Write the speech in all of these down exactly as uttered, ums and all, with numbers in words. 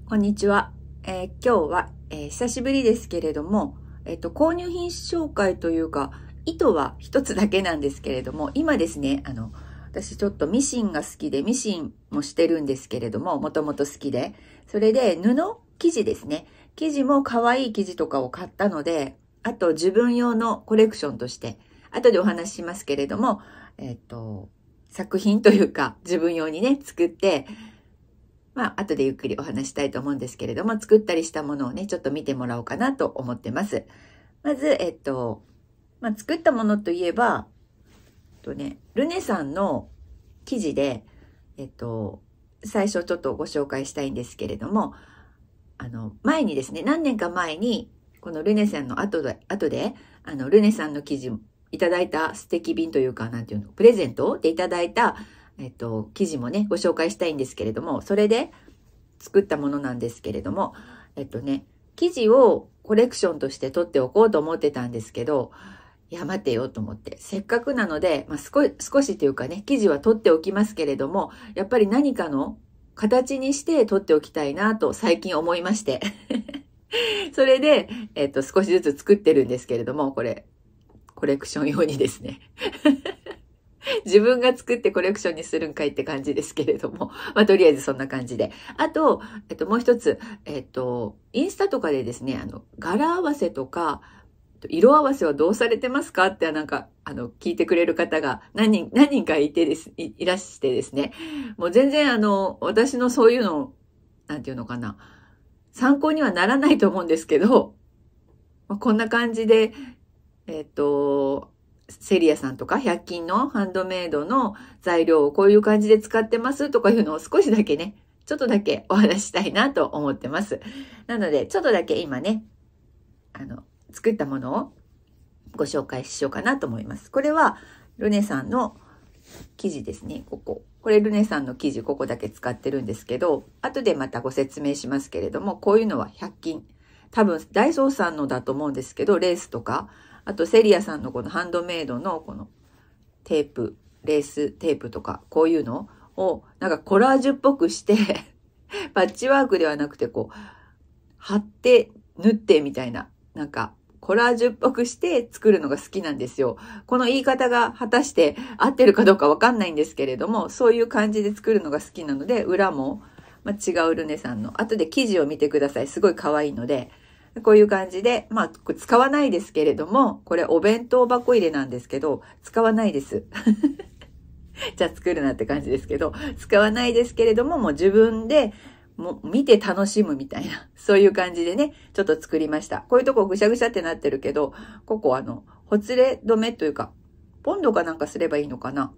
こんにちは。えー今日は、えー久しぶりですけれども、えっと、購入品紹介というか、糸は一つだけなんですけれども、今ですね、あの、私ちょっとミシンが好きで、ミシンもしてるんですけれども、もともと好きで、それで布、生地ですね。生地も可愛い生地とかを買ったので、あと自分用のコレクションとして、後でお話ししますけれども、えっと、作品というか、自分用にね、作って、まあ、後でゆっくりお話したいと思うんですけれども、作ったりしたものをね、ちょっと見てもらおうかなと思ってます。まず、えっと、まあ、作ったものといえば、えっとね、ルネさんの生地で、えっと、最初ちょっとご紹介したいんですけれども、あの、前にですね、何年か前に、このルネさんの後で、後で、あの、ルネさんの生地いただいた素敵便というか、なんていうの、プレゼントでいただいた、えっと、生地もね、ご紹介したいんですけれども、それで作ったものなんですけれども、えっとね、生地をコレクションとして取っておこうと思ってたんですけど、いや、待てよと思って、せっかくなので、まあ、少し、少しというかね、生地は取っておきますけれども、やっぱり何かの形にして取っておきたいなと最近思いまして。それで、えっと、少しずつ作ってるんですけれども、これ、コレクション用にですね。自分が作ってコレクションにするんかいって感じですけれども。まあ、とりあえずそんな感じで。あと、えっと、もう一つ、えっと、インスタとかでですね、あの、柄合わせとか、色合わせはどうされてますかってなんか、あの、聞いてくれる方が何人、何人かいてです、い、いらしてですね。もう全然あの、私のそういうの、なんていうのかな。参考にはならないと思うんですけど、まあ、こんな感じで、えっと、セリアさんとかひゃく均のハンドメイドの材料をこういう感じで使ってますとかいうのを少しだけね、ちょっとだけお話ししたいなと思ってます。なので、ちょっとだけ今ね、あの、作ったものをご紹介しようかなと思います。これはルネさんの生地ですね、ここ。これルネさんの生地ここだけ使ってるんですけど、後でまたご説明しますけれども、こういうのはひゃく均。多分ダイソーさんのだと思うんですけど、レースとか、あとセリアさんのこのハンドメイドのこのテープ、レーステープとか、こういうのをなんかコラージュっぽくして、パッチワークではなくてこう、貼って縫ってみたいな、なんかコラージュっぽくして作るのが好きなんですよ。この言い方が果たして合ってるかどうかわかんないんですけれども、そういう感じで作るのが好きなので、裏も、まあ、違うルネさんの、後で生地を見てください。すごい可愛いので、こういう感じで、まあ、これ使わないですけれども、これお弁当箱入れなんですけど、使わないです。じゃあ作るなって感じですけど、使わないですけれども、もう自分でもう見て楽しむみたいな、そういう感じでね、ちょっと作りました。こういうとこぐしゃぐしゃってなってるけど、ここあの、ほつれ止めというか、ポンドかなんかすればいいのかな。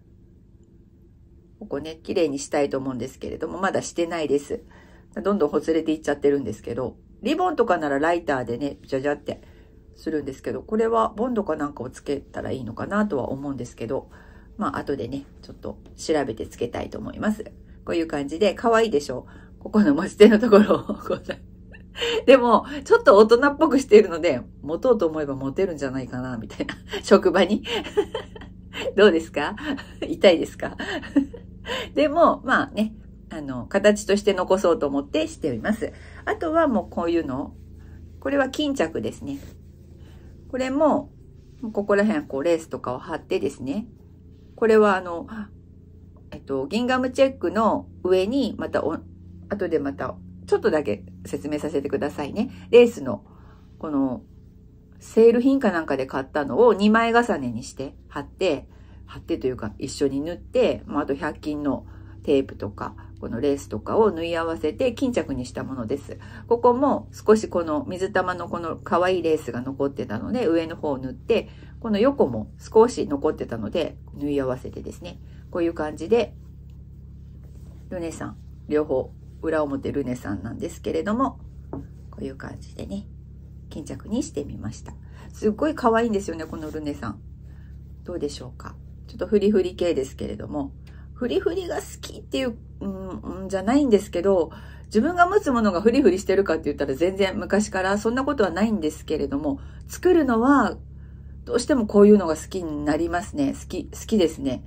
ここね、綺麗にしたいと思うんですけれども、まだしてないです。どんどんほつれていっちゃってるんですけど、リボンとかならライターでね、じゃじゃってするんですけど、これはボンドかなんかをつけたらいいのかなとは思うんですけど、まあ後でね、ちょっと調べてつけたいと思います。こういう感じで可愛いでしょ。ここの持ち手のところをこうでも、ちょっと大人っぽくしているので、持とうと思えば持てるんじゃないかな、みたいな。職場に。どうですか？痛いですか？でも、まあね、あの、形として残そうと思ってしています。あとはもうこういうの。これは巾着ですね。これも、ここら辺こうレースとかを貼ってですね。これはあの、えっと、ギンガムチェックの上にまたお、後でまたちょっとだけ説明させてくださいね。レースのこのセール品かなんかで買ったのをにまい重ねにして貼って、貼ってというか一緒に縫って、まあ、あとひゃく均のテープとかこのレースとかを縫い合わせて巾着にしたものです。ここも少しこの水玉のこの可愛いレースが残ってたので上の方を縫って、この横も少し残ってたので縫い合わせてですね、こういう感じでルネさん、両方裏表ルネさんなんですけれども、こういう感じでね巾着にしてみました。すっごい可愛いんですよね、このルネさん。どうでしょうか。ちょっとフリフリ系ですけれども、フリフリが好きっていう、うん、じゃないんですけど、自分が持つものがフリフリしてるかって言ったら全然昔からそんなことはないんですけれども、作るのはどうしてもこういうのが好きになりますね。好き、好きですね。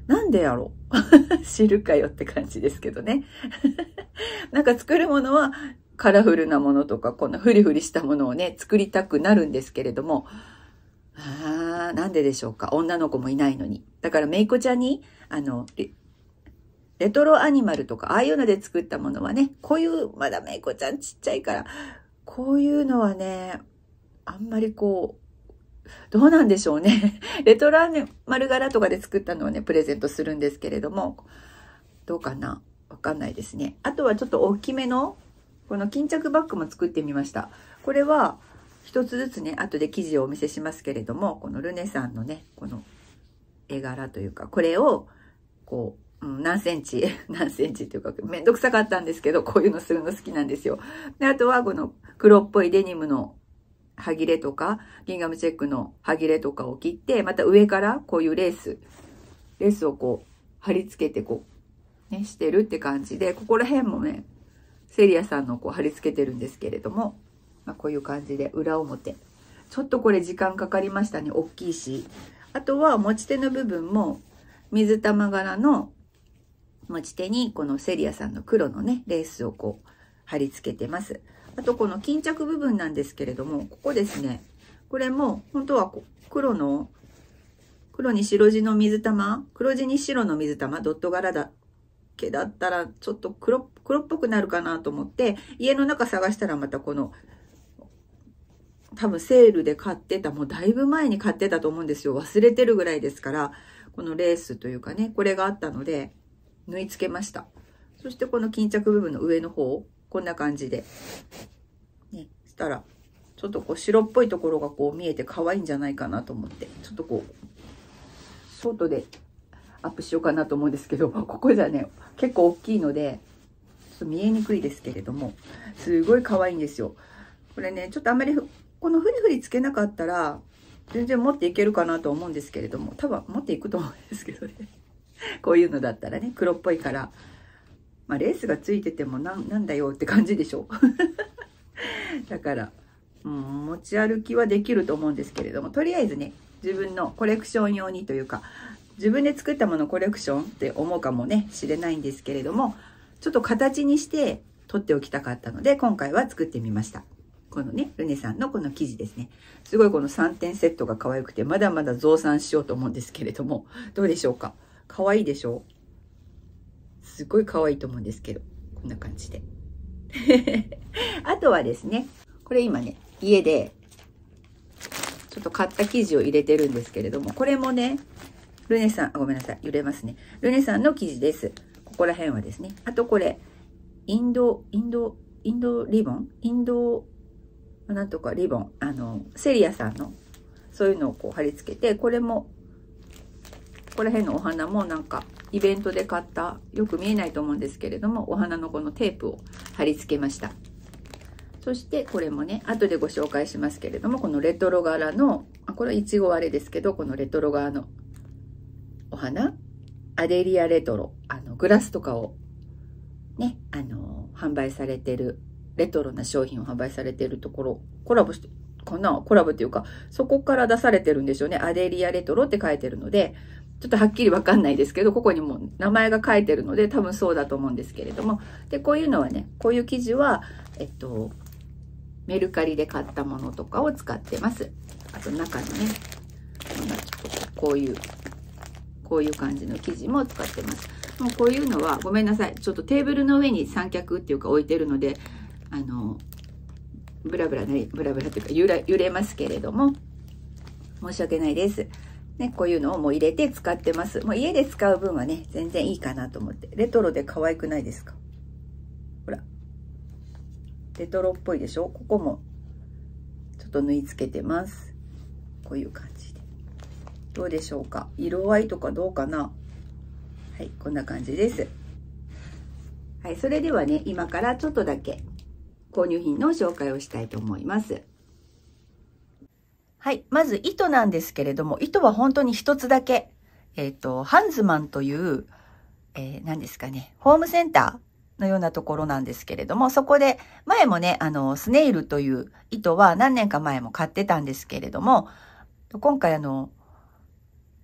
なんでやろう知るかよって感じですけどね。なんか作るものはカラフルなものとか、こんなフリフリしたものをね、作りたくなるんですけれども、あー、なんででしょうか。女の子もいないのに。だからめいこちゃんに、あの、レ、レトロアニマルとか、ああいうので作ったものはね、こういう、まだめいこちゃんちっちゃいから、こういうのはね、あんまりこう、どうなんでしょうね。レトロアニマル柄とかで作ったのをね、プレゼントするんですけれども、どうかな？わかんないですね。あとはちょっと大きめの、この巾着バッグも作ってみました。これは、一つずつね、後で生地をお見せしますけれども、このルネさんのね、この絵柄というか、これを、こう、うん、何センチ、何センチというか、めんどくさかったんですけど、こういうのするの好きなんですよ。で、あとはこの黒っぽいデニムの歯切れとか、ギンガムチェックの歯切れとかを切って、また上からこういうレース、レースをこう、貼り付けてこう、ね、してるって感じで、ここら辺もね、セリアさんのこう貼り付けてるんですけれども、まあ、こういう感じで裏表。ちょっとこれ時間かかりましたね。大きいし。あとは持ち手の部分も水玉柄の持ち手にこのセリアさんの黒のね、レースをこう貼り付けてます。あとこの巾着部分なんですけれども、ここですね。これも本当は黒の、黒に白地の水玉、黒地に白の水玉、ドット柄だけだったらちょっと黒、黒っぽくなるかなと思って、家の中探したらまたこの、多分セールで買ってた、もうだいぶ前に買ってたと思うんですよ。忘れてるぐらいですから、このレースというかね、これがあったので、縫い付けました。そしてこの巾着部分の上の方、こんな感じで。ね、したら、ちょっとこう白っぽいところがこう見えて可愛いんじゃないかなと思って、ちょっとこう、外でアップしようかなと思うんですけど、ここじゃね、結構大きいので、ちょっと見えにくいですけれども、すごい可愛いんですよ。これね、ちょっとあんまり、このフリフリつけなかったら、全然持っていけるかなと思うんですけれども、多分持っていくと思うんですけどね。こういうのだったらね、黒っぽいから。まあ、レースがついててもな、なんだよって感じでしょ。だから、うん、持ち歩きはできると思うんですけれども、とりあえずね、自分のコレクション用にというか、自分で作ったものコレクションって思うかもね、しれないんですけれども、ちょっと形にして取っておきたかったので、今回は作ってみました。このね、ルネさんのこの生地ですね。すごいこのさんてんセットが可愛くて、まだまだ増産しようと思うんですけれども、どうでしょうか？可愛いでしょう？すごい可愛いと思うんですけど、こんな感じで。あとはですね、これ今ね、家で、ちょっと買った生地を入れてるんですけれども、これもね、ルネさん、あ、ごめんなさい、揺れますね。ルネさんの生地です。ここら辺はですね。あとこれ、インド、インド、インドリボンインド、なんとかリボン。あの、セリアさんの、そういうのをこう貼り付けて、これも、ここら辺のお花もなんか、イベントで買った、よく見えないと思うんですけれども、お花のこのテープを貼り付けました。そしてこれもね、後でご紹介しますけれども、このレトロ柄の、これはいちごあれですけど、このレトロ柄のお花、アデリアレトロ、あの、グラスとかをね、あの、販売されてる、レトロな商品を販売されてるところ、コラボして、かなコラボっていうか、そこから出されてるんでしょうね。アデリアレトロって書いてるので、ちょっとはっきりわかんないですけど、ここにも名前が書いてるので、多分そうだと思うんですけれども。で、こういうのはね、こういう生地は、えっと、メルカリで買ったものとかを使ってます。あと中のね、こんなちょっとこういう、こういう感じの生地も使ってます。もうこういうのは、ごめんなさい。ちょっとテーブルの上に三脚っていうか置いてるので、あの、ブラブラね、ブラブラというか揺れ、揺れますけれども、申し訳ないです。ね、こういうのをもう入れて使ってます。もう家で使う分はね、全然いいかなと思って。レトロで可愛くないですか？ほら。レトロっぽいでしょ？ここもちょっと縫い付けてます。こういう感じで。どうでしょうか？色合いとかどうかな？はい、こんな感じです。はい、それではね、今からちょっとだけ購入品の紹介をしたいと思います。はい、まず糸なんですけれども、糸は本当に一つだけ。えっと、ハンズマンという、えー、何ですかね、ホームセンターのようなところなんですけれども、そこで、前もね、あの、スネイルという糸は何年か前も買ってたんですけれども、今回あの、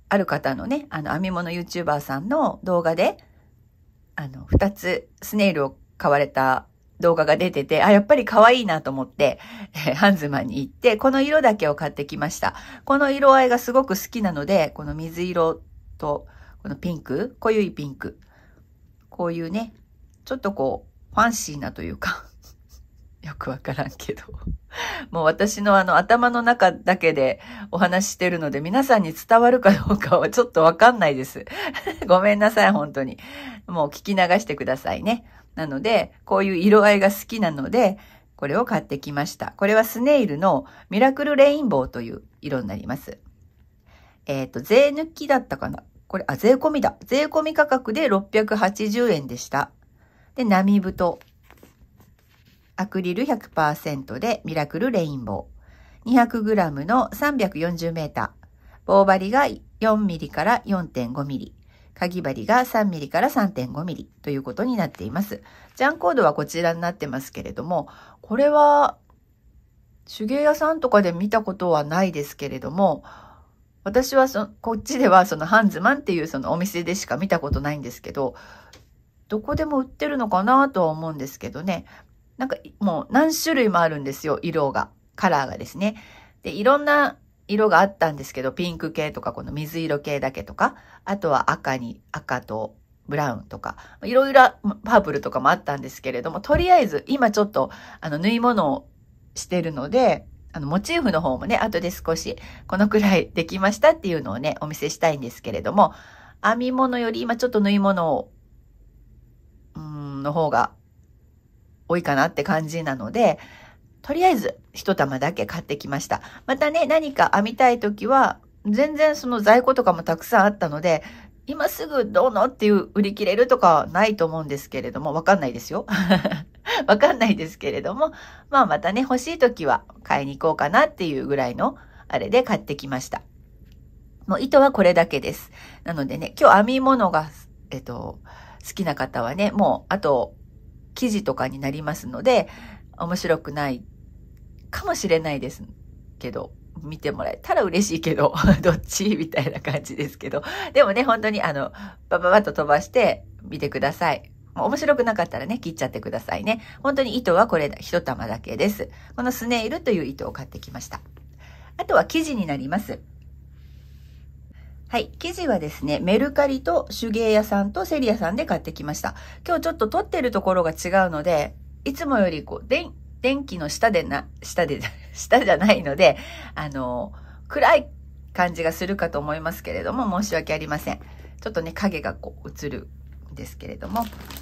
ある方のね、あの、編み物 YouTuber さんの動画で、あの、二つスネイルを買われた動画が出てて、あ、やっぱり可愛いなと思って、えー、ハンズマンに行って、この色だけを買ってきました。この色合いがすごく好きなので、この水色と、このピンク、濃ゆいピンク。こういうね、ちょっとこう、ファンシーなというか、よくわからんけど。もう私のあの頭の中だけでお話ししてるので、皆さんに伝わるかどうかはちょっとわかんないです。ごめんなさい、本当に。もう聞き流してくださいね。なので、こういう色合いが好きなので、これを買ってきました。これはスネイルのミラクルレインボーという色になります。えっと、税抜きだったかな。これ、あ、税込みだ。税込み価格でろっぴゃくはちじゅうえんでした。で、並太。アクリル ひゃくパーセント でミラクルレインボー。にひゃくグラム の さんびゃくよんじゅうメーター。棒針が よんミリ から よんてんごミリ。かぎ針が さんミリ から さんてんごミリ ということになっています。ジャンコードはこちらになってますけれども、これは手芸屋さんとかで見たことはないですけれども、私はそこっちではそのハンズマンっていうそのお店でしか見たことないんですけど、どこでも売ってるのかなとは思うんですけどね。なんかもう何種類もあるんですよ、色が。カラーがですね。で、いろんな色があったんですけど、ピンク系とかこの水色系だけとか、あとは赤に、赤とブラウンとか、いろいろパープルとかもあったんですけれども、とりあえず今ちょっとあの縫い物をしてるので、あのモチーフの方もね、後で少しこのくらいできましたっていうのをね、お見せしたいんですけれども、編み物より今ちょっと縫い物を、うーん、の方が多いかなって感じなので、とりあえず一玉だけ買ってきました。またね、何か編みたいときは、全然その在庫とかもたくさんあったので、今すぐどうのっていう売り切れるとかはないと思うんですけれども、わかんないですよ。わかんないですけれども、まあまたね、欲しいときは買いに行こうかなっていうぐらいのあれで買ってきました。もう糸はこれだけです。なのでね、今日編み物が、えっと、好きな方はね、もうあと、生地とかになりますので、面白くないかもしれないですけど、見てもらえたら嬉しいけど、どっちみたいな感じですけど。でもね、本当にあの、バババッと飛ばして見てください。面白くなかったらね、切っちゃってくださいね。本当に糸はこれだ、一玉だけです。このスネイルという糸を買ってきました。あとは生地になります。はい。生地はですね、メルカリと手芸屋さんとセリアさんで買ってきました。今日ちょっと撮ってるところが違うので、いつもよりこう、電、電気の下でな、下で、下じゃないので、あの、暗い感じがするかと思いますけれども、申し訳ありません。ちょっとね、影がこう映るんですけれども。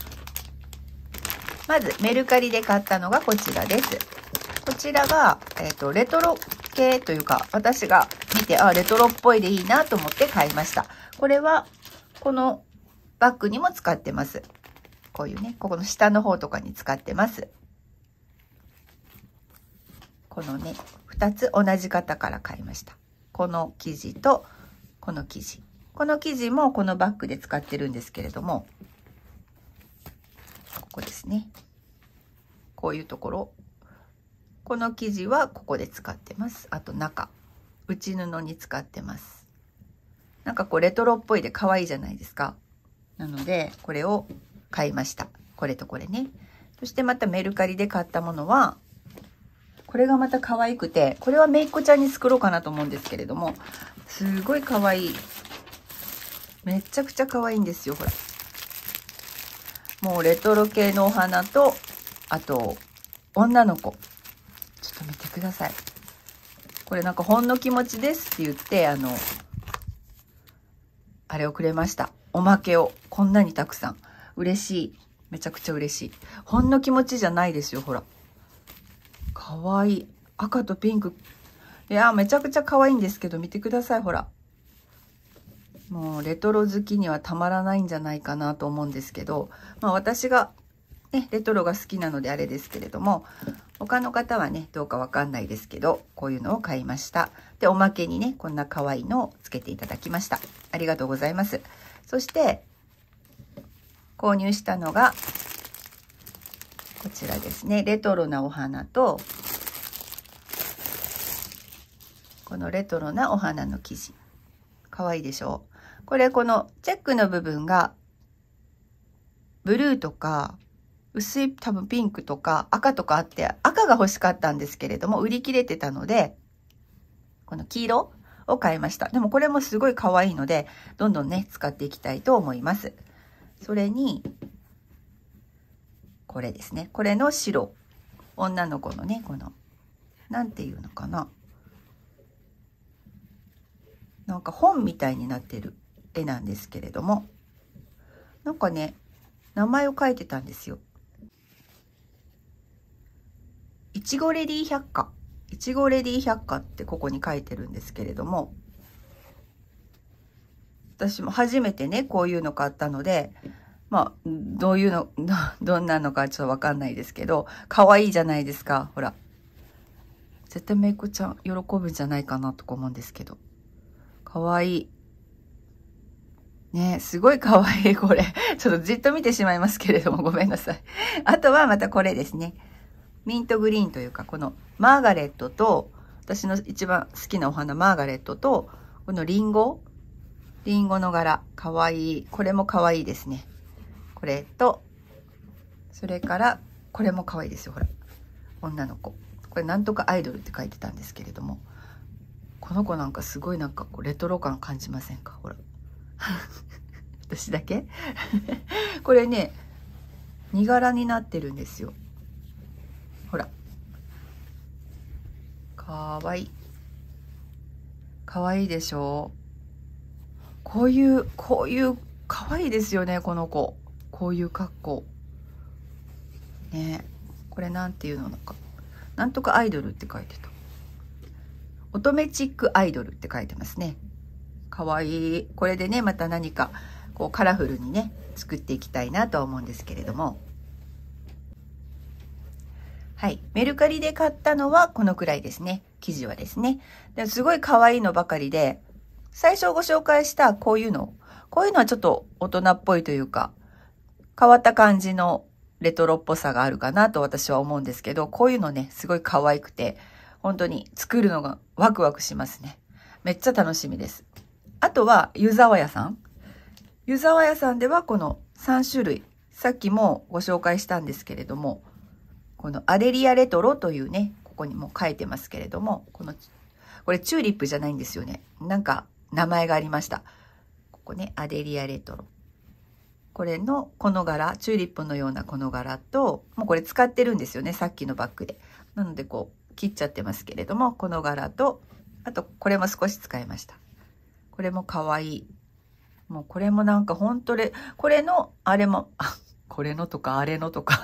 まず、メルカリで買ったのがこちらです。こちらが、えっと、レトロ系というか、私が見て、あ、レトロっぽいでいいなと思って買いました。これは、このバッグにも使ってます。こういうね、ここの下の方とかに使ってます。このね、二つ同じ型から買いました。この生地と、この生地。この生地もこのバッグで使ってるんですけれども、ここですね。こういうところ。この生地はここで使ってます。あと中。内布に使ってます。なんかこうレトロっぽいで可愛いじゃないですか。なので、これを買いました。これとこれね。そしてまたメルカリで買ったものは、これがまた可愛くて、これはめいっ子ちゃんに作ろうかなと思うんですけれども、すごい可愛い。めちゃくちゃ可愛いんですよ、ほら。もうレトロ系のお花と、あと、女の子。ちょっと見てください。これなんかほんの気持ちですって言って、あの、あれをくれました。おまけを。こんなにたくさん。嬉しい。めちゃくちゃ嬉しい。ほんの気持ちじゃないですよ、ほら。かわいい。赤とピンク。いや、めちゃくちゃ可愛いんですけど、見てください、ほら。もう、レトロ好きにはたまらないんじゃないかなと思うんですけど、まあ私が、ね、レトロが好きなのであれですけれども、他の方はね、どうかわかんないですけど、こういうのを買いました。で、おまけにね、こんな可愛いのをつけていただきました。ありがとうございます。そして、購入したのが、こちらですね。レトロなお花と、このレトロなお花の生地。 かわいいでしょ。これこのチェックの部分がブルーとか薄い多分ピンクとか赤とかあって、赤が欲しかったんですけれども売り切れてたので、この黄色を買いました。でもこれもすごい可愛いのでどんどんね使っていきたいと思います。それにこれですね。これの白、女の子のね、このなんていうのかな、なんか本みたいになってる絵なんですけれども、なんかね名前を書いてたんですよ。いちごレディ百科、いちごレディ百科ってここに書いてるんですけれども、私も初めてねこういうの買ったので、まあどういうのどんなのかちょっとわかんないですけど、可愛いじゃないですか。ほら絶対めいこちゃん喜ぶんじゃないかなとか思うんですけど、可愛いね、すごい可愛いこれちょっとじっと見てしまいますけれどもごめんなさい。あとはまたこれですね、ミントグリーンというか、このマーガレットと、私の一番好きなお花マーガレットと、このリンゴリンゴの柄かわいい。これもかわいいですね。これとそれからこれもかわいいですよ。ほら女の子、これなんとかアイドルって書いてたんですけれども、この子なんかすごいなんかこうレトロ感感じませんか。ほら私だけこれね荷柄になってるんですよ。ほらかわいい、かわいいでしょう。こういうこういうかわいいですよね、この子。こういう格好ね。これなんていうのか、なんとかアイドルって書いてた。乙女チックアイドルって書いてますね。かわいい。これでねまた何かこうカラフルにね作っていきたいなとは思うんですけれども、はい、メルカリで買ったのはこのくらいですね。生地はですね、ですごい可愛いのばかりで、最初ご紹介したこういうのこういうのはちょっと大人っぽいというか変わった感じのレトロっぽさがあるかなと私は思うんですけど、こういうのねすごい可愛くて本当に作るのがワクワクしますね。めっちゃ楽しみです。あとは湯沢屋さん湯沢屋さんではこのさん種類、さっきもご紹介したんですけれども、このアデリアレトロというね、ここにも書いてますけれども、このこれチューリップじゃないんですよね。なんか名前がありました。ここね、アデリアレトロ。これのこの柄、チューリップのようなこの柄と、もうこれ使ってるんですよね、さっきのバッグで。なのでこう切っちゃってますけれども、この柄と、あとこれも少し使いました。これもかわいい。もうこれもなんか本当に、これのあれも、あ、これのとかあれのとか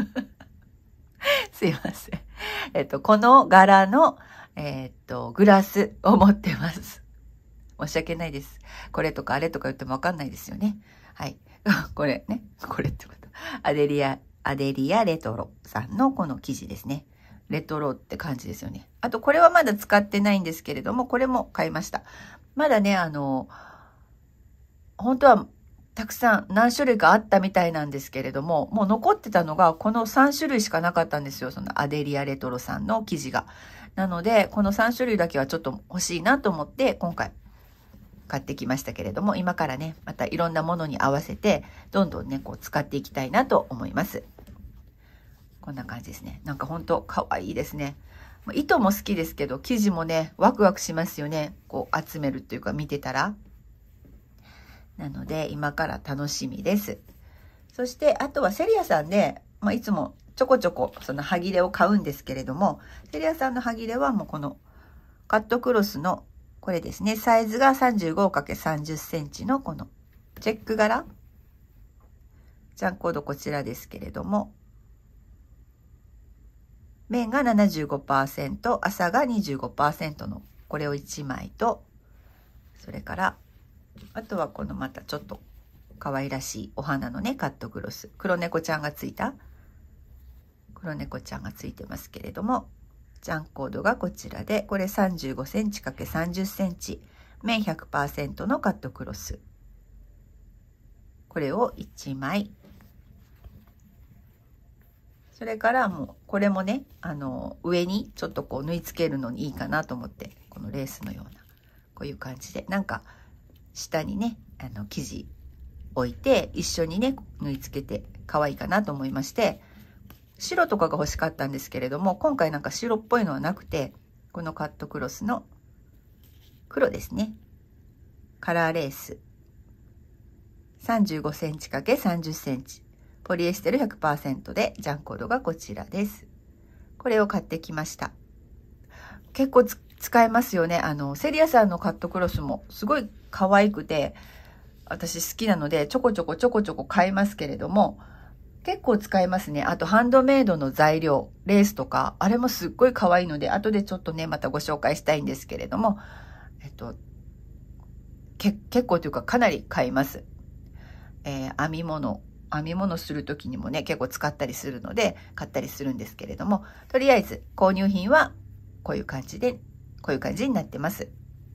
すいません。えっと、この柄の、えっと、グラスを持ってます。申し訳ないです。これとかあれとか言ってもわかんないですよね。はい。これね。これってこと。アデリア、アデリアレトロさんのこの生地ですね。レトロって感じですよね。あと、これはまだ使ってないんですけれども、これも買いました。まだね、あの、本当はたくさん何種類かあったみたいなんですけれども、もう残ってたのがこのさん種類しかなかったんですよ。そのアデリアレトロさんの生地が。なので、このさん種類だけはちょっと欲しいなと思って今回買ってきましたけれども、今からね、またいろんなものに合わせて、どんどんね、こう使っていきたいなと思います。こんな感じですね。なんか本当可愛いですね。糸も好きですけど、生地もね、ワクワクしますよね。こう集めるっていうか見てたら。なので今から楽しみです。そしてあとはセリアさんで、まあ、いつもちょこちょこその端切れを買うんですけれども、セリアさんの端切れはもうこのカットクロスのこれですね、サイズが さんじゅうごかけるさんじゅっセンチのこのチェック柄、ジャンコードこちらですけれども、面が ななじゅうごパーセント、麻が にじゅうごパーセント のこれをいちまいと、それからあとはこのまたちょっと可愛らしいお花のねカットクロス、黒猫ちゃんがついた黒猫ちゃんがついてますけれども、ジャンコードがこちらで、これ さんじゅうごセンチかけるさんじゅっセンチ、面 ひゃくパーセント のカットクロス、これをいちまい。それからもうこれもね、あの上にちょっとこう縫い付けるのにいいかなと思って、このレースのようなこういう感じで、なんか下にね、あの、生地置いて、一緒にね、縫い付けて可愛いかなと思いまして、白とかが欲しかったんですけれども、今回なんか白っぽいのはなくて、このカットクロスの黒ですね。カラーレース。さんじゅうごセンチ ×さんじゅっセンチ。ポリエステル ひゃくパーセント で、ジャンコードがこちらです。これを買ってきました。結構使えますよね。あの、セリアさんのカットクロスもすごい可愛くて、私好きなので、ちょこちょこちょこちょこ買いますけれども、結構使えますね。あと、ハンドメイドの材料、レースとか、あれもすっごい可愛いので、後でちょっとね、またご紹介したいんですけれども、えっと、け結構というか、かなり買います。えー、編み物、編み物するときにもね、結構使ったりするので、買ったりするんですけれども、とりあえず、購入品は、こういう感じで、こういう感じになってます。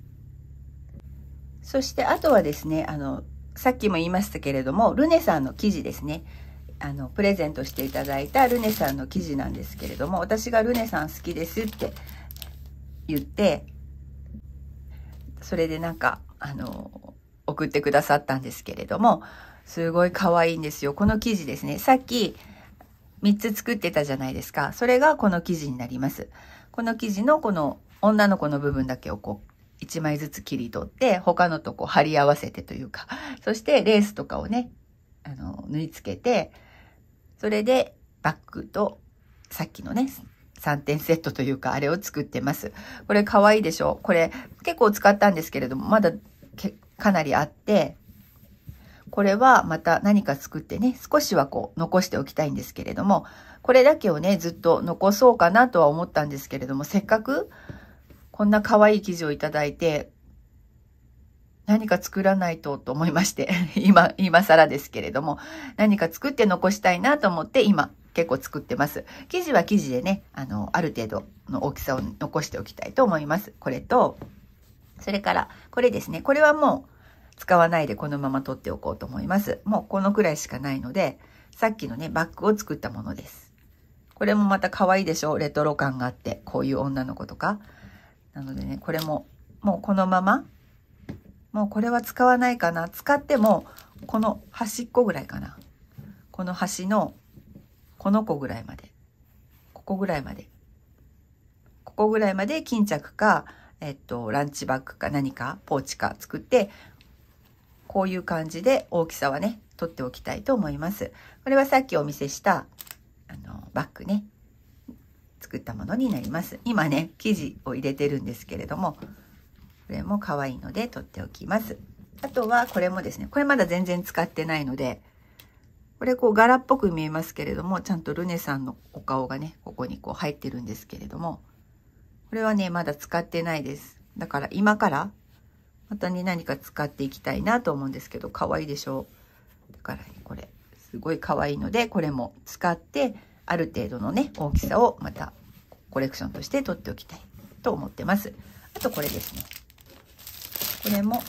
そして、あとはですね、あの、さっきも言いましたけれども、ルネさんの生地ですね。あのプレゼントしていただいたルネさんの生地なんですけれども、私がルネさん好きですって言って、それでなんかあの送ってくださったんですけれども、すごい可愛いんですよ。この生地ですね。さっきみっつ作ってたじゃないですか。それがこの生地になります。この生地のこの女の子の部分だけをこういちまいずつ切り取って、他のとこう貼り合わせてというか、そしてレースとかをね、あの縫い付けて、それでバッグとさっきのね、さんてんセットというか、あれを作ってます。これ可愛いでしょ？これ結構使ったんですけれども、まだけかなりあって、これはまた何か作ってね、少しはこう残しておきたいんですけれども、これだけをね、ずっと残そうかなとは思ったんですけれども、せっかくこんな可愛い生地をいただいて、何か作らないとと思いまして、今、今更ですけれども、何か作って残したいなと思って今結構作ってます。生地は生地でね、あの、ある程度の大きさを残しておきたいと思います。これと、それからこれですね。これはもう使わないでこのまま取っておこうと思います。もうこのくらいしかないので、さっきのね、バッグを作ったものです。これもまた可愛いでしょ？レトロ感があって、こういう女の子とか。なのでね、これももうこのまま、もうこれは使わないかな。使っても、この端っこぐらいかな。この端の、この子ぐらいまで。ここぐらいまで。ここぐらいまで巾着か、えっと、ランチバッグか何か、ポーチか作って、こういう感じで大きさはね、取っておきたいと思います。これはさっきお見せした、あの、バッグね、作ったものになります。今ね、生地を入れてるんですけれども、これも可愛いので取っておきます。あとはこれもですね、これまだ全然使ってないので、これこう柄っぽく見えますけれども、ちゃんとルネさんのお顔がね、ここにこう入ってるんですけれども、これはね、まだ使ってないです。だから今からまたね、何か使っていきたいなと思うんですけど、可愛いでしょう。だからね、これすごい可愛いので、これも使ってある程度のね、大きさをまたコレクションとして取っておきたいと思ってます。あとこれですね。これも、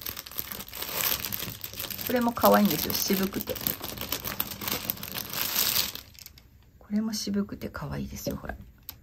これも可愛いんですよ。渋くて。これも渋くて可愛いですよ。ほら。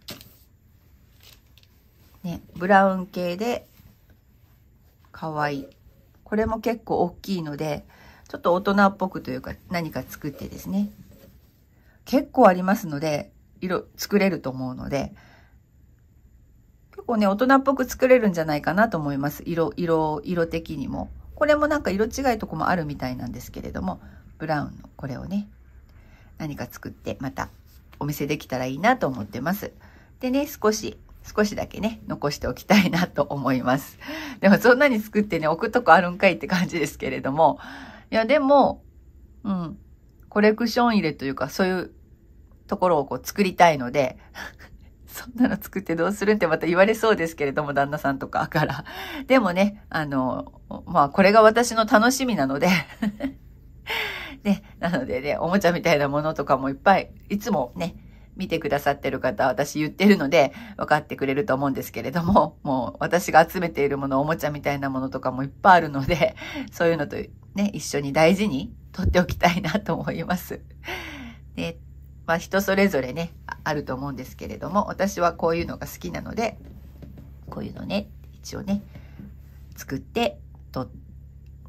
ね、ブラウン系で可愛い。これも結構大きいので、ちょっと大人っぽくというか何か作ってですね。結構ありますので、色作れると思うので、結構ね、大人っぽく作れるんじゃないかなと思います。色、色、色的にも。これもなんか色違いとこもあるみたいなんですけれども、ブラウンのこれをね、何か作ってまたお見せできたらいいなと思ってます。でね、少し、少しだけね、残しておきたいなと思います。でもそんなに作ってね、置くとこあるんかいって感じですけれども、いやでも、うん、コレクション入れというか、そういうところをこう作りたいので、そんなの作ってどうするってまた言われそうですけれども、旦那さんとかから。でもね、あの、まあこれが私の楽しみなので、ね、なのでね、おもちゃみたいなものとかもいっぱい、いつもね、見てくださってる方、私言ってるので分かってくれると思うんですけれども、もう私が集めているもの、おもちゃみたいなものとかもいっぱいあるので、そういうのとね、一緒に大事に取っておきたいなと思います。で、まあ人それぞれね、あると思うんですけれども、私はこういうのが好きなので、こういうのね、一応ね、作ってと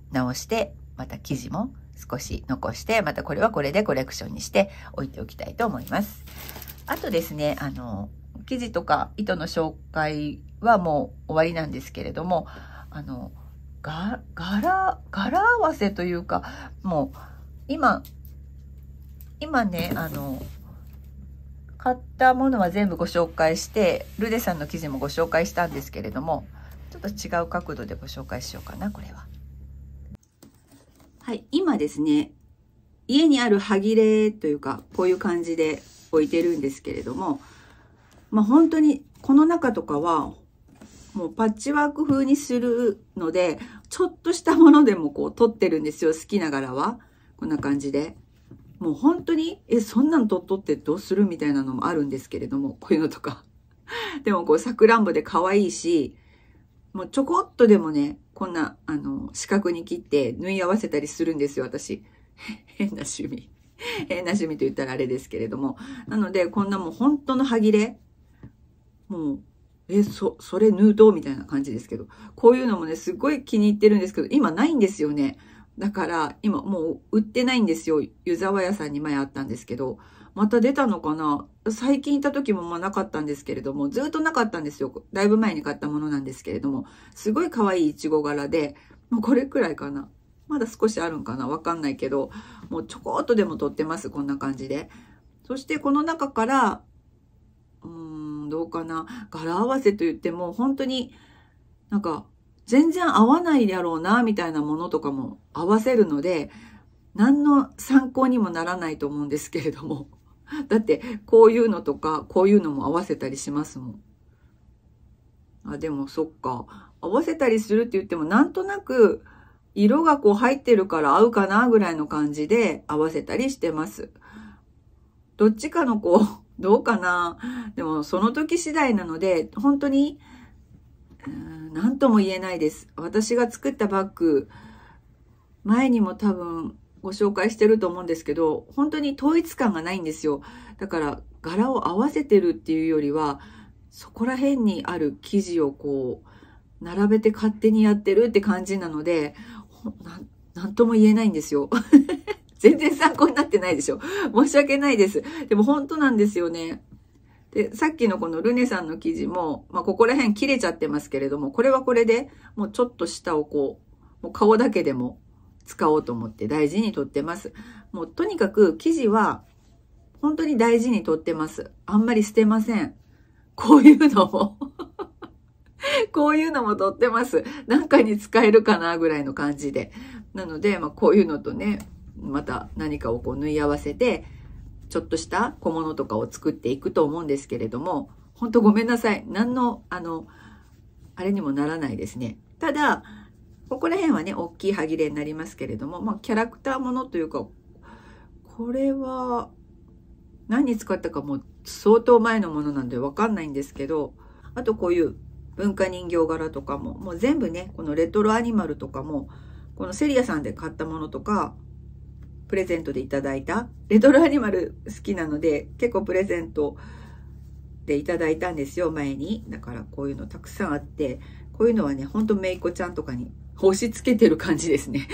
直して、また生地も少し残して、またこれはこれでコレクションにして置いておきたいと思います。あとですね、あの、生地とか糸の紹介はもう終わりなんですけれども、あの、が、柄、柄合わせというか、もう、今、今ね、あの、買ったものは全部ご紹介して、ルデさんの生地もご紹介したんですけれども、ちょっと違う角度でご紹介しようかな、これは。はい、今ですね、家にある端切れというか、こういう感じで置いてるんですけれども、まあ本当にこの中とかは、もうパッチワーク風にするので、ちょっとしたものでもこう取ってるんですよ、好きな柄は。こんな感じで。もう本当に、え、そんなの取っとってどうするみたいなのもあるんですけれども、こういうのとか。でもこう、さくらんぼで可愛いし、もうちょこっとでもね、こんな、あの、四角に切って縫い合わせたりするんですよ、私。変な趣味。変な趣味と言ったらあれですけれども。なので、こんなもう本当の端切れ。もう、え、そ、それ縫うとみたいな感じですけど。こういうのもね、すごい気に入ってるんですけど、今ないんですよね。だから、今もう売ってないんですよ。湯沢屋さんに前あったんですけど。また出たのかな？最近行った時もまあなかったんですけれども、ずっとなかったんですよ。だいぶ前に買ったものなんですけれども、すごい可愛いいちご柄で、もうこれくらいかな。まだ少しあるんかな？わかんないけど、もうちょこっとでも取ってます。こんな感じで。そしてこの中から、うーん、どうかな。柄合わせと言っても、本当になんか全然合わないだろうな、みたいなものとかも合わせるので、何の参考にもならないと思うんですけれども。だって、こういうのとか、こういうのも合わせたりしますもん。あ、でもそっか。合わせたりするって言っても、なんとなく、色がこう入ってるから合うかなぐらいの感じで合わせたりしてます。どっちかのこう、どうかな。でも、その時次第なので、本当に、うーん、なんとも言えないです。私が作ったバッグ、前にも多分、ご紹介してると思うんですけど、本当に統一感がないんですよ。だから柄を合わせてるっていうよりは、そこら辺にある生地をこう、並べて勝手にやってるって感じなので、な、なんとも言えないんですよ。全然参考になってないでしょ。申し訳ないです。でも本当なんですよね。で、さっきのこのルネさんの生地も、まあ、ここら辺切れちゃってますけれども、これはこれでもうちょっと下をこう、もう顔だけでも使おうと思って大事に取ってます。もうとにかく生地は本当に大事に取ってます。あんまり捨てません。こういうのもこういうのも取ってます。なんかに使えるかなぐらいの感じで。なので、まあ、こういうのとね、また何かをこう縫い合わせて、ちょっとした小物とかを作っていくと思うんですけれども、本当ごめんなさい。何の、あの、あれにもならないですね。ただ、ここら辺はね、大きい端切れになりますけれども、まあ、キャラクターものというか、これは、何に使ったかもう相当前のものなんでわかんないんですけど、あとこういう文化人形柄とかも、もう全部ね、このレトロアニマルとかも、このセリアさんで買ったものとか、プレゼントでいただいた、レトロアニマル好きなので、結構プレゼントでいただいたんですよ、前に。だからこういうのたくさんあって、こういうのはね、ほんとめいこちゃんとかに押し付けてる感じですね。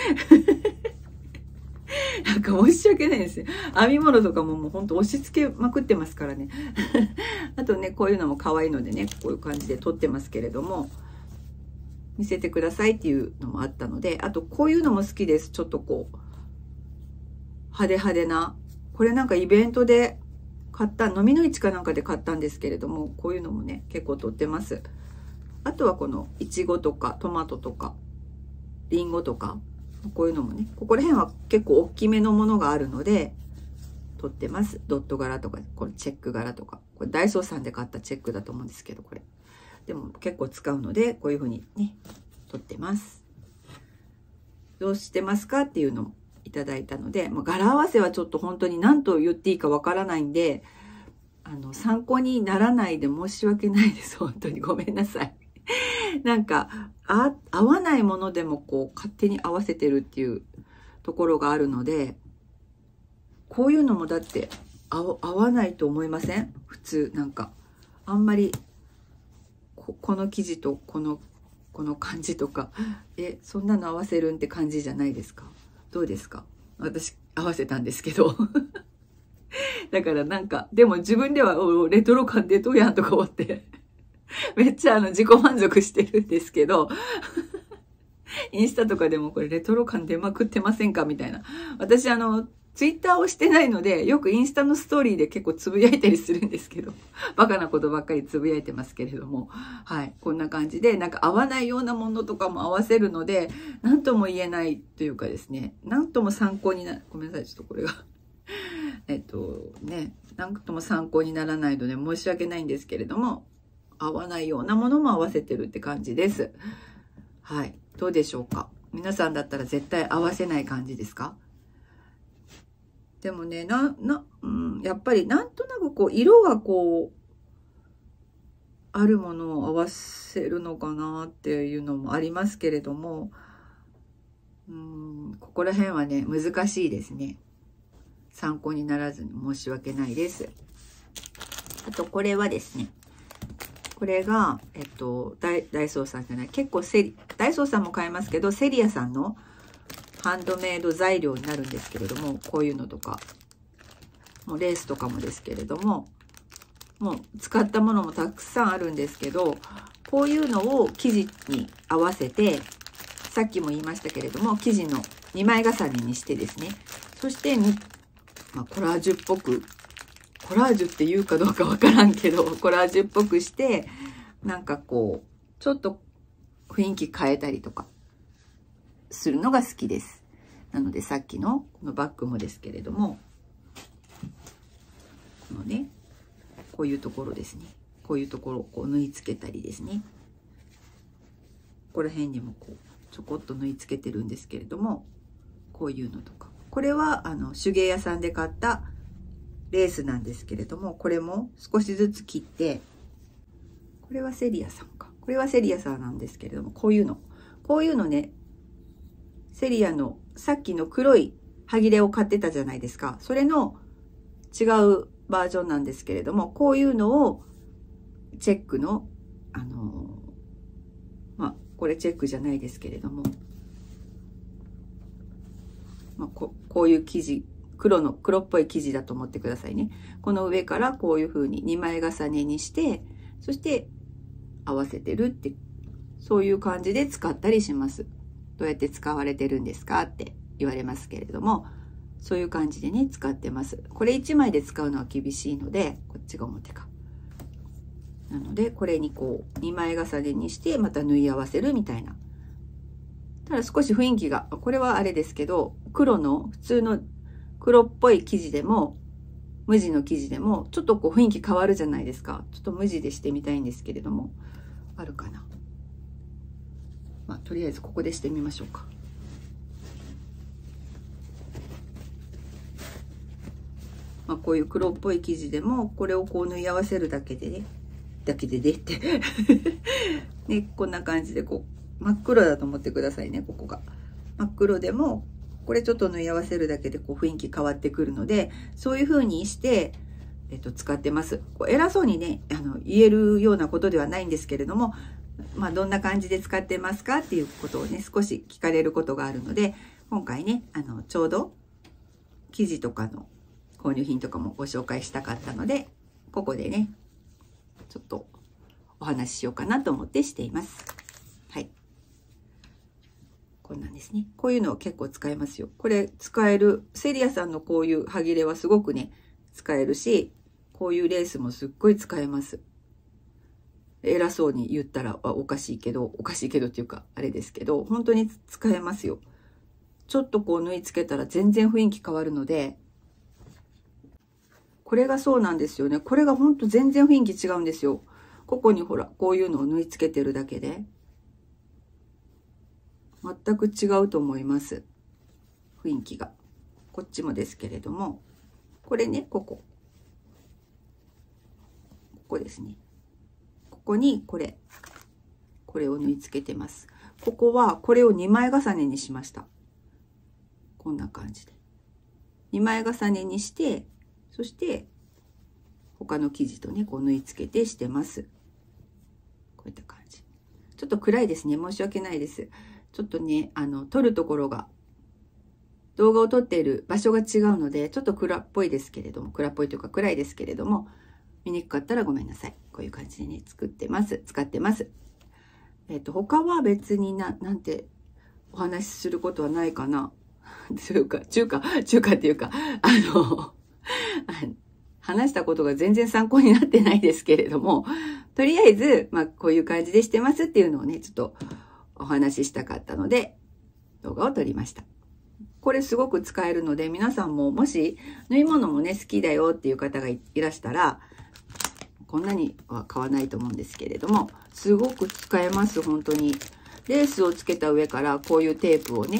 なんか申し訳ないですね。編み物とかももうほんと押し付けまくってますからね。あとね、こういうのも可愛いのでね、こういう感じで撮ってますけれども、見せてくださいっていうのもあったので、あとこういうのも好きです。ちょっとこう、派手派手な。これなんかイベントで買った、飲みの市かなんかで買ったんですけれども、こういうのもね、結構撮ってます。あとはこのいちごとかトマトとかりんごとか、こういうのもね、ここら辺は結構大きめのものがあるので撮ってます。ドット柄とか、これチェック柄とか、これダイソーさんで買ったチェックだと思うんですけど、これでも結構使うので、こういう風にね撮ってます。どうしてますかっていうのもいただいたので、まあ、柄合わせはちょっと本当に何と言っていいかわからないんで、あの参考にならないで申し訳ないです。本当にごめんなさい。なんかあ合わないものでもこう勝手に合わせてるっていうところがあるので、こういうのもだって合わないと思いません？普通なんかあんまり こ, この生地とこのこの感じとか、え、そんなの合わせるんって感じじゃないですか？どうですか？私合わせたんですけど。だからなんか、でも自分ではおレトロ感出とうやんとか思って、めっちゃあの自己満足してるんですけど、インスタとかでもこれレトロ感出まくってませんかみたいな。私あの、ツイッターをしてないので、よくインスタのストーリーで結構つぶやいたりするんですけど、バカなことばっかりつぶやいてますけれども、はい、こんな感じで、なんか合わないようなものとかも合わせるので、なんとも言えないというかですね、なんとも参考になる、ごめんなさい、ちょっとこれが、えっとね、なんとも参考にならないので申し訳ないんですけれども、合わないようなものも合わせてるって感じです。はい、どうでしょうか？皆さんだったら絶対合わせない感じですか？でもね、な、な、うん、やっぱりなんとなくこう、色がこう、あるものを合わせるのかなっていうのもありますけれども、うん、ここら辺はね、難しいですね。参考にならずに申し訳ないです。あと、これはですね、これが、えっと、ダイ、ダイソーさんじゃない、結構セリ、ダイソーさんも買えますけど、セリアさんのハンドメイド材料になるんですけれども、こういうのとか、もうレースとかもですけれども、もう使ったものもたくさんあるんですけど、こういうのを生地に合わせて、さっきも言いましたけれども、生地のにまい重ねにしてですね、そしてに、まあ、コラージュっぽく、コラージュって言うかどうかわからんけど、コラージュっぽくして、なんかこう、ちょっと雰囲気変えたりとかするのが好きです。なのでさっきのこのバッグもですけれども、このね、こういうところですね。こういうところをこう縫い付けたりですね。ここら辺にもこうちょこっと縫い付けてるんですけれども、こういうのとか。これはあの手芸屋さんで買ったレースなんですけれども、これも少しずつ切って、これはセリアさんか。これはセリアさんなんですけれども、こういうの。こういうのね、セリアのさっきの黒い端切れを買ってたじゃないですか。それの違うバージョンなんですけれども、こういうのをチェックの、あのー、まあ、これチェックじゃないですけれども、まあ、こ, こういう生地、黒の、黒っぽい生地だと思ってくださいね。この上からこういう風ににまい重ねにして、そして合わせてるって、そういう感じで使ったりします。どうやって使われてるんですかって言われますけれども、そういう感じでね、使ってます。これいちまいで使うのは厳しいので、こっちが表か。なので、これにこう、にまい重ねにして、また縫い合わせるみたいな。ただ少し雰囲気が、これはあれですけど、黒の、普通の黒っぽい生地でも、無地の生地でも、ちょっとこう雰囲気変わるじゃないですか。ちょっと無地でしてみたいんですけれども、あるかな。まあ、とりあえずここでしてみましょうか。まあ、こういう黒っぽい生地でも、これをこう縫い合わせるだけでね、だけででってね、こんな感じでこう、真っ黒だと思ってくださいね、ここが。真っ黒でも、これちょっと縫い合わせるだけでこう雰囲気変わってくるので、そういう風にして、えっと、使ってます。こう偉そうにね、あの、言えるようなことではないんですけれども、まあ、どんな感じで使ってますかっていうことをね、少し聞かれることがあるので、今回ね、あの、ちょうど、生地とかの購入品とかもご紹介したかったので、ここでね、ちょっとお話ししようかなと思ってしています。はい。こんなんですね。こういうのを結構使えますよ。これ使える、セリアさんのこういう端切れはすごくね、使えるし、こういうレースもすっごい使えます。偉そうに言ったらおかしいけど、おかしいけどっていうか、あれですけど、本当に使えますよ。ちょっとこう縫い付けたら全然雰囲気変わるので、これがそうなんですよね。これが本当全然雰囲気違うんですよ。ここにほら、こういうのを縫い付けてるだけで。全く違うと思います。雰囲気が。こっちもですけれども。これね、ここ。ここですね。ここにこれ。これを縫い付けてます。ここはこれをにまい重ねにしました。こんな感じで。にまい重ねにして、そして他の生地とね、こう縫い付けてしてます。こういった感じ。 ちょっと暗いですね。申し訳ないです。ちょっとね、あの、撮るところが、動画を撮っている場所が違うので、ちょっと暗っぽいですけれども、暗っぽいというか暗いですけれども、見にくかったらごめんなさい。こういう感じでね、作ってます。使ってます。えっと、他は別にな、なんてお話しすることはないかな。というか、中華、中華っていうか、あの、話したことが全然参考になってないですけれども、とりあえず、まあ、こういう感じでしてますっていうのをね、ちょっとお話ししたかったので、動画を撮りました。これすごく使えるので、皆さんももし縫い物もね、好きだよっていう方が い, いらしたら、こんなには買わないと思うんですけれども、すごく使えます、本当に。レースをつけた上からこういうテープをね、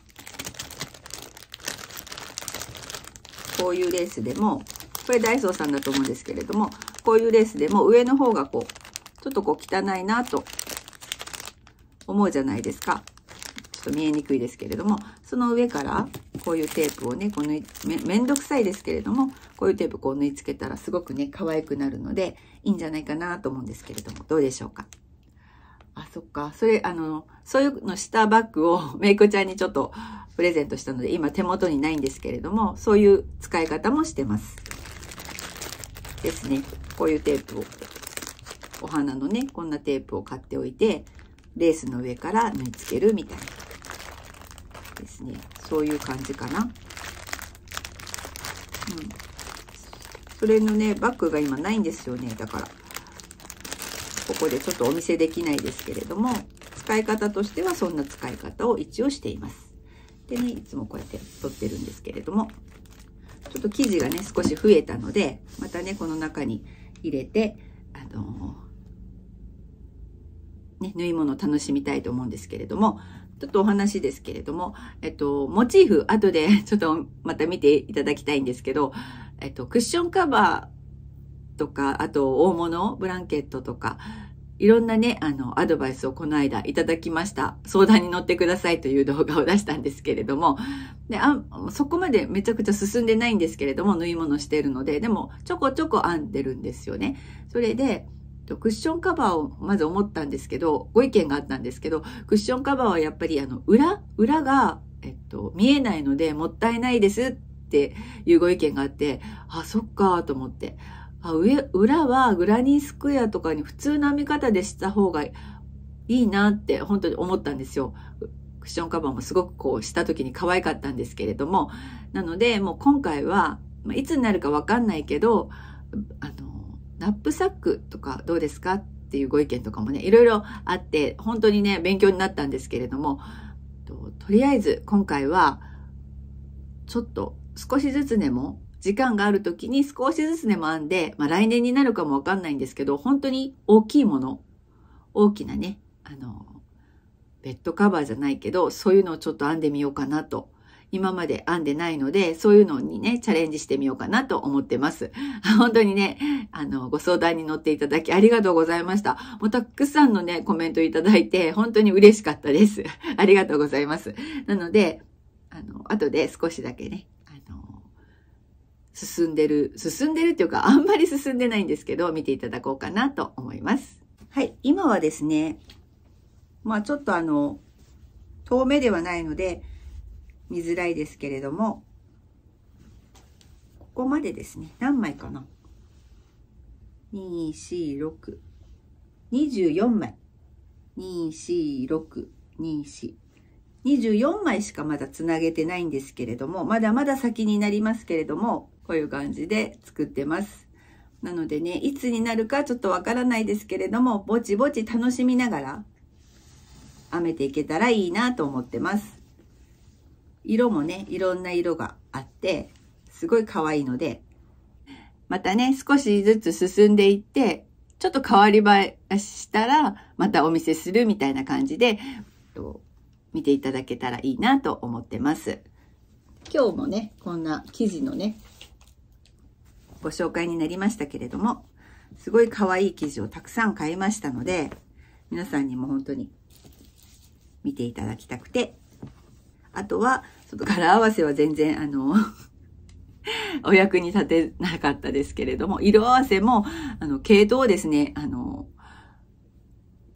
こういうレースでも、これダイソーさんだと思うんですけれども、こういうレースでも上の方がこう、ちょっとこう汚いなと思うじゃないですか。ちょっと見えにくいですけれども、その上からこういうテープをね、こう縫い、め、めんどくさいですけれども、こういうテープこう縫い付けたらすごくね、可愛くなるので、いいんじゃないかなと思うんですけれども、どうでしょうか。あ、そっか。それ、あの、そういうのしたバッグをメイクちゃんにちょっとプレゼントしたので、今手元にないんですけれども、そういう使い方もしてます。ですね。こういうテープを、お花のね、こんなテープを買っておいて、レースの上から縫い付けるみたいな。ですね。そういう感じかな。うん。それのね、バッグが今ないんですよね。だから。ここでちょっとお見せできないですけれども、使い方としてはそんな使い方を一応しています。でね、いつもこうやって撮ってるんですけれども、ちょっと生地がね、少し増えたので、またね、この中に入れて、あのー、ね、縫い物を楽しみたいと思うんですけれども、ちょっとお話ですけれども、えっと、モチーフ、後でちょっとまた見ていただきたいんですけど、えっと、クッションカバー、とか、あと大物、ブランケットとか、いろんなね、あの、アドバイスをこの間いただきました。相談に乗ってくださいという動画を出したんですけれども、で、あ、そこまでめちゃくちゃ進んでないんですけれども、縫い物しているので、でも、ちょこちょこ編んでるんですよね。それで、クッションカバーをまず思ったんですけど、ご意見があったんですけど、クッションカバーはやっぱりあの、裏、裏が、えっと、見えないので、もったいないですっていうご意見があって、あ、そっかと思って。あ、上、裏はグラニースクエアとかに普通の編み方でした方がいいなって本当に思ったんですよ。クッションカバーもすごくこうした時に可愛かったんですけれども。なのでもう今回は、いつになるかわかんないけど、あの、ナップサックとかどうですかっていうご意見とかもね、いろいろあって、本当にね、勉強になったんですけれども、と、とりあえず今回は、ちょっと少しずつでも、時間がある時に少しずつでも編んで、まあ来年になるかもわかんないんですけど、本当に大きいもの、大きなね、あの、ベッドカバーじゃないけど、そういうのをちょっと編んでみようかなと。今まで編んでないので、そういうのにね、チャレンジしてみようかなと思ってます。本当にね、あの、ご相談に乗っていただきありがとうございました。もうたくさんのね、コメントいただいて、本当に嬉しかったです。ありがとうございます。なので、あの、後で少しだけね、進んでる、進んでるっていうか、あんまり進んでないんですけど、見ていただこうかなと思います。はい、今はですね、まあちょっとあの、遠目ではないので、見づらいですけれども、ここまでですね、何枚かな ?に、よん、ろく、にじゅうよんまい。に、よん、ろく、に、よん、にじゅうよんまいしかまだつなげてないんですけれども、まだまだ先になりますけれども、こういう感じで作ってます。なのでね、いつになるかちょっとわからないですけれども、ぼちぼち楽しみながら編めていけたらいいなと思ってます。色もね、いろんな色があって、すごい可愛いので、またね、少しずつ進んでいって、ちょっと変わり映えしたら、またお見せするみたいな感じで、見ていただけたらいいなと思ってます。今日もね、こんな生地のね、ご紹介になりましたけれども、すごい可愛い生地をたくさん買いましたので、皆さんにも本当に見ていただきたくて、あとは、ちょっと柄合わせは全然、あの、お役に立てなかったですけれども、色合わせも、あの、系統をですね、あの、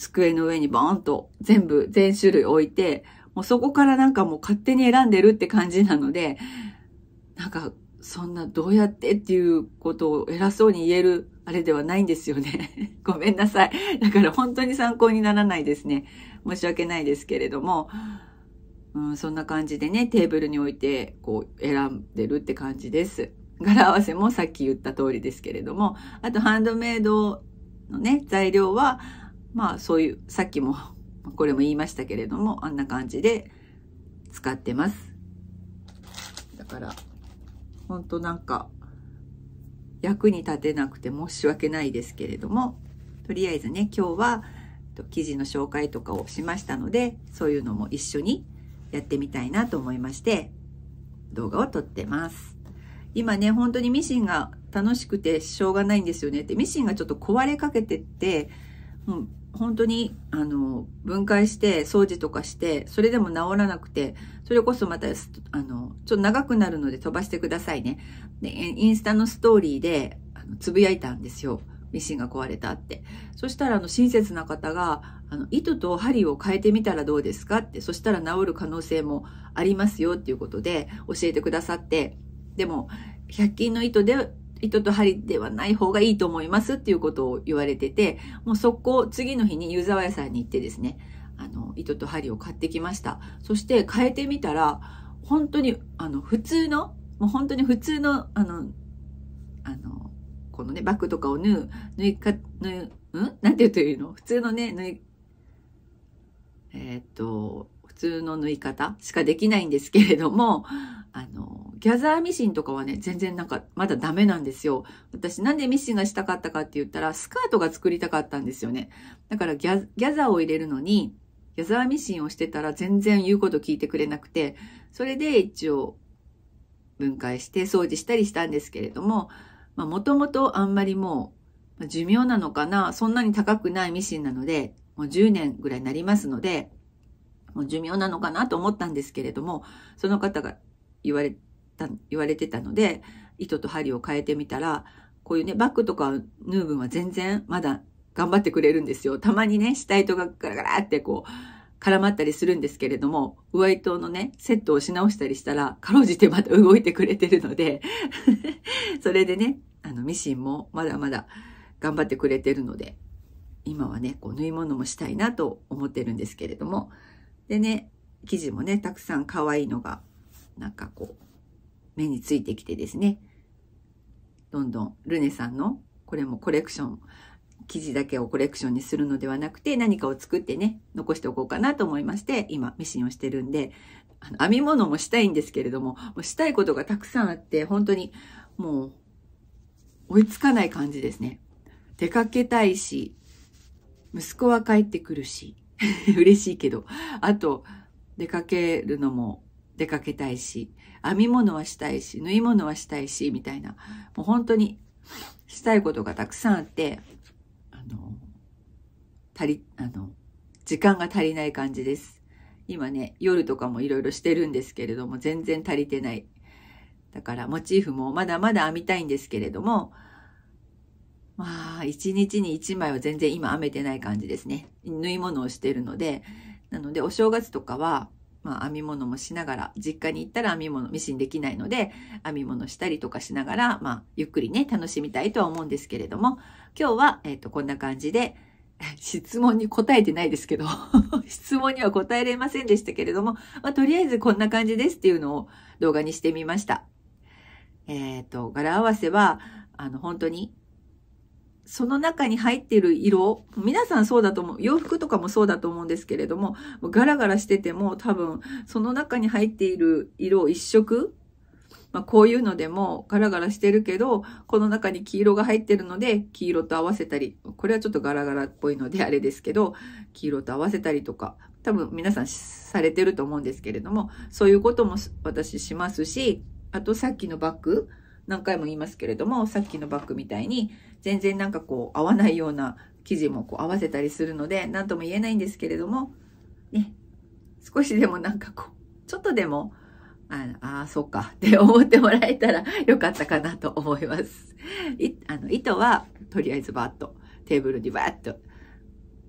机の上にボーンと全部、全種類置いて、もうそこからなんかもう勝手に選んでるって感じなので、なんかそんなどうやってっていうことを偉そうに言えるあれではないんですよね。ごめんなさい。だから本当に参考にならないですね。申し訳ないですけれども、うん、そんな感じでね、テーブルに置いてこう選んでるって感じです。柄合わせもさっき言った通りですけれども、あとハンドメイドのね、材料は、まあそういう、さっきもこれも言いましたけれども、あんな感じで使ってます。だから、ほんとなんか、役に立てなくて申し訳ないですけれども、とりあえずね、今日は記事の紹介とかをしましたので、そういうのも一緒にやってみたいなと思いまして、動画を撮ってます。今ね、本当にミシンが楽しくてしょうがないんですよねって、ミシンがちょっと壊れかけてって、もう本当に、あの、分解して掃除とかして、それでも治らなくて、それこそまた、あの、ちょっと長くなるので飛ばしてくださいね。で、インスタのストーリーで、あのつぶやいたんですよ。ミシンが壊れたって。そしたら、あの、親切な方が、あの、糸と針を変えてみたらどうですかって、そしたら治る可能性もありますよっていうことで教えてくださって、でも、ひゃく均の糸で、糸と針ではない方がいいと思いますっていうことを言われてて、もう速攻、次の日に湯沢屋さんに行ってですね、あの、糸と針を買ってきました。そして変えてみたら、本当に、あの、普通の、もう本当に普通の、あの、あの、このね、バッグとかを縫う、縫いか、縫う、んなんて言うというの普通のね、縫い、えー、っと、普通の縫い方しかできないんですけれども、あの、ギャザーミシンとかはね、全然なんかまだダメなんですよ。私なんでミシンがしたかったかって言ったら、スカートが作りたかったんですよね。だからギャ、ギャザーを入れるのに、ギャザーミシンをしてたら全然言うこと聞いてくれなくて、それで一応分解して掃除したりしたんですけれども、まあもともとあんまりもう寿命なのかな、そんなに高くないミシンなので、もうじゅうねんぐらいになりますので、もう寿命なのかなと思ったんですけれども、その方が言われた、言われてたので、糸と針を変えてみたら、こういうね、バッグとか縫う分は全然まだ頑張ってくれるんですよ。たまにね、下糸がガラガラってこう、絡まったりするんですけれども、上糸のね、セットをし直したりしたら、かろうじてまた動いてくれてるので、それでね、あの、ミシンもまだまだ頑張ってくれてるので、今はね、こう縫い物もしたいなと思ってるんですけれども、でね、生地もね、たくさん可愛いのが、なんかこう、目についてきてですね、どんどんルネさんの、これもコレクション、生地だけをコレクションにするのではなくて、何かを作ってね、残しておこうかなと思いまして、今、ミシンをしてるんで、あの編み物もしたいんですけれども、もうしたいことがたくさんあって、本当にもう、追いつかない感じですね。出かけたいし、息子は帰ってくるし、嬉しいけど、あと、出かけるのも出かけたいし、編み物はしたいし、縫い物はしたいし、みたいな、もう本当にしたいことがたくさんあって、あの、足り、あの、時間が足りない感じです。今ね、夜とかもいろいろしてるんですけれども、全然足りてない。だから、モチーフもまだまだ編みたいんですけれども、まあ、一日に一枚は全然今編めてない感じですね。縫い物をしてるので、なのでお正月とかは、まあ編み物もしながら、実家に行ったら編み物、ミシンできないので、編み物したりとかしながら、まあ、ゆっくりね、楽しみたいとは思うんですけれども、今日は、えっと、こんな感じで、質問に答えてないですけど、質問には答えれませんでしたけれども、まあ、とりあえずこんな感じですっていうのを動画にしてみました。えっと、柄合わせは、あの、本当に、その中に入っている色、皆さんそうだと思う。洋服とかもそうだと思うんですけれども、ガラガラしてても多分、その中に入っている色一色、まあ、こういうのでもガラガラしてるけど、この中に黄色が入ってるので、黄色と合わせたり、これはちょっとガラガラっぽいのであれですけど、黄色と合わせたりとか、多分皆さんされてると思うんですけれども、そういうことも私しますし、あとさっきのバッグ、何回も言いますけれども、さっきのバッグみたいに、全然なんかこう合わないような生地もこう合わせたりするので、何とも言えないんですけれども、ね、少しでもなんかこう、ちょっとでも、ああ、そうかって思ってもらえたらよかったかなと思います。いあの糸はとりあえずバーッとテーブルにバーッと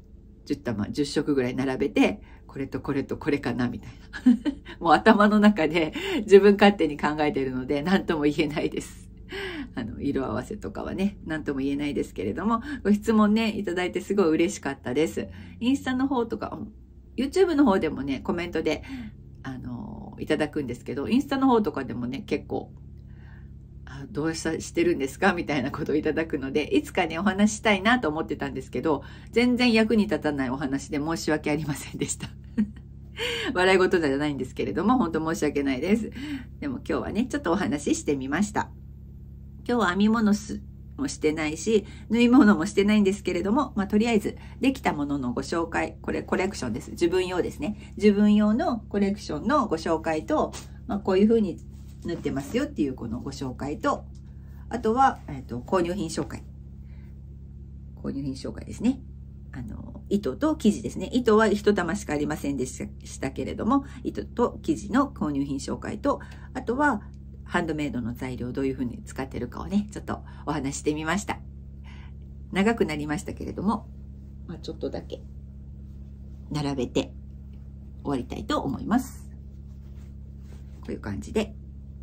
じゅうたま、じゅっしょくぐらい並べて、これとこれとこれかなみたいな。もう頭の中で自分勝手に考えているので、何とも言えないです。あの、色合わせとかはね、何とも言えないですけれども、ご質問ね、いただいてすごい嬉しかったです。インスタの方とか、YouTube の方でもね、コメントで、あの、いただくんですけど、インスタの方とかでもね、結構、あ、どうしたしてるんですかみたいなことをいただくので、いつかね、お話ししたいなと思ってたんですけど、全然役に立たないお話で申し訳ありませんでした。笑い事じゃないんですけれども、本当申し訳ないです。でも今日はね、ちょっとお話ししてみました。今日は編み物もしてないし、縫い物もしてないんですけれども、まあ、とりあえず、できたもののご紹介、これコレクションです。自分用ですね。自分用のコレクションのご紹介と、まあ、こういう風に縫ってますよっていうこのご紹介と、あとは、えっと、購入品紹介。購入品紹介ですね。あの、糸と生地ですね。糸は一玉しかありませんでしたけれども、糸と生地の購入品紹介と、あとは、ハンドメイドの材料をどういう風に使ってるかをね、ちょっとお話してみました。長くなりましたけれども、まあ、ちょっとだけ並べて終わりたいと思います。こういう感じで。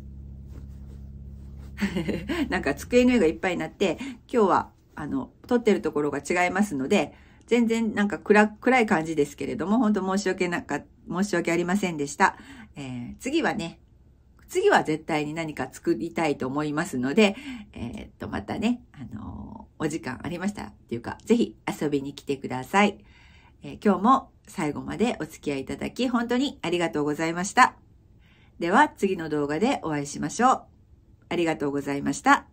なんか机の上がいっぱいになって、今日はあの、撮ってるところが違いますので、全然なんか暗、暗い感じですけれども、本当申し訳なか、申し訳ありませんでした。えー、次はね、次は絶対に何か作りたいと思いますので、えー、っと、またね、あのー、お時間ありましたらっていうか、ぜひ遊びに来てください。えー、今日も最後までお付き合いいただき、本当にありがとうございました。では、次の動画でお会いしましょう。ありがとうございました。